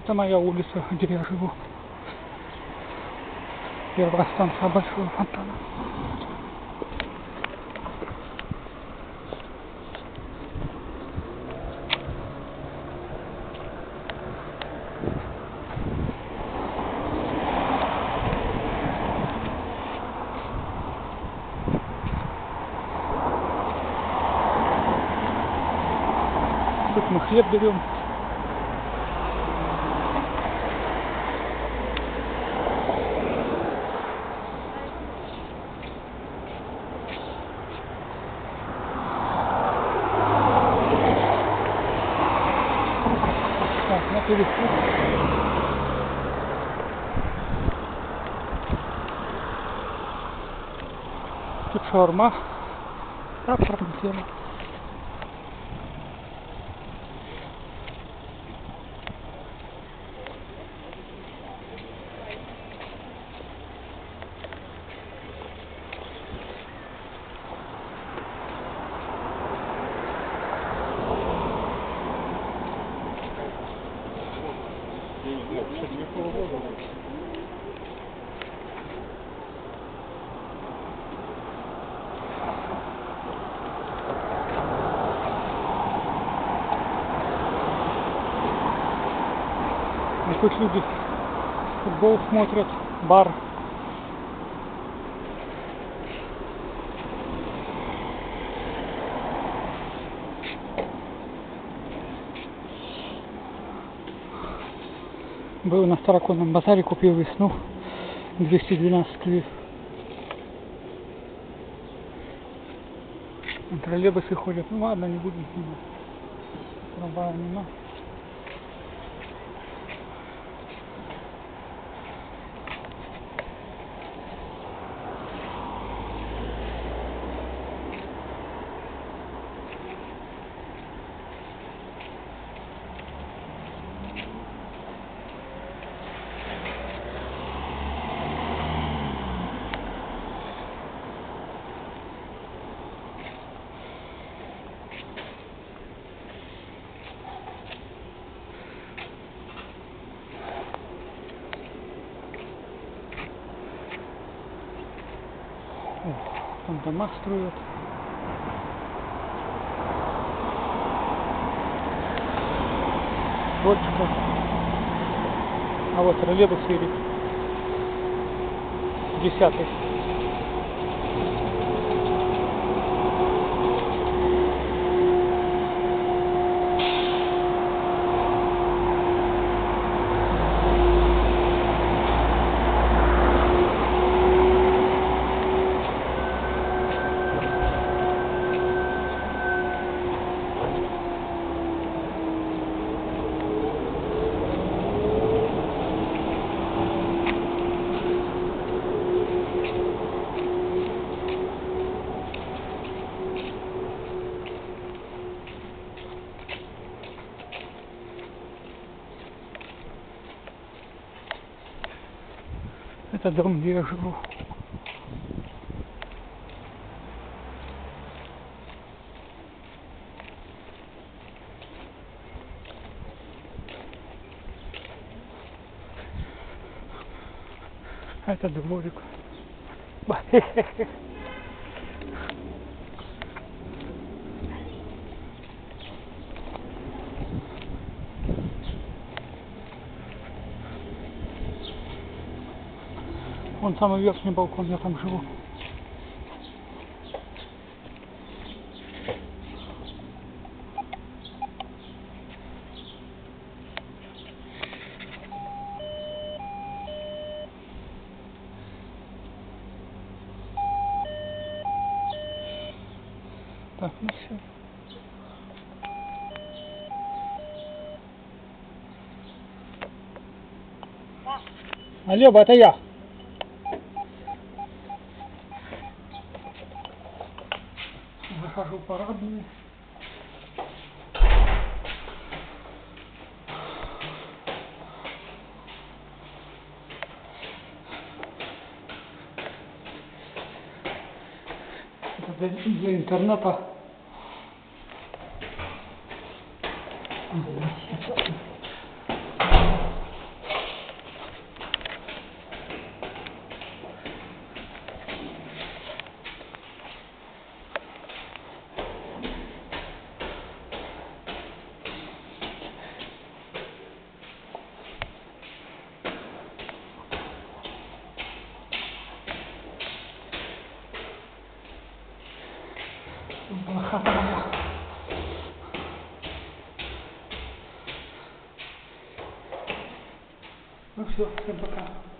Это моя улица, где я живу. Первая станция Большого фонтана. Тут мы хлеб берем. Так, на переход. Тут шаурма. Тракторная ферма. И тут люди футбол смотрят, бар. Был на Староконном базаре, купил весну 212 лир. Троллейбусы ходят. Ну ладно, не будем снимать. Трамвая нема. Там дома строят. Точка. А вот троллейбус едет. 10-й. Это дом, где я живу. Это дворик. Вон самый верхний балкон, я там живу. Так, ну все. Алло, это я. Захожу в парадную. Это для интернета. Была хата моя. Ну все, всем пока.